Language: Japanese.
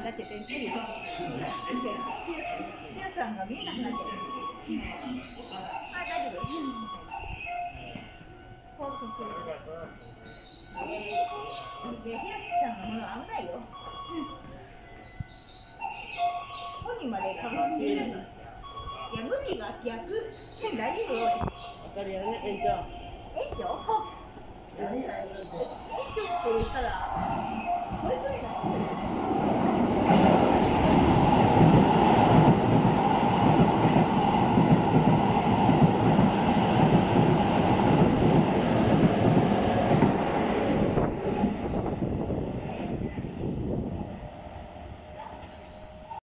なっちゃってる。ヒューさんが見えなくなっちゃう。あ、大丈夫。そうそう。ヒューさんのもの危ないよ。本人までかぶっている。いや、無理が逆。大丈夫。 あかりやね、園長。 園長って言ったら、保育園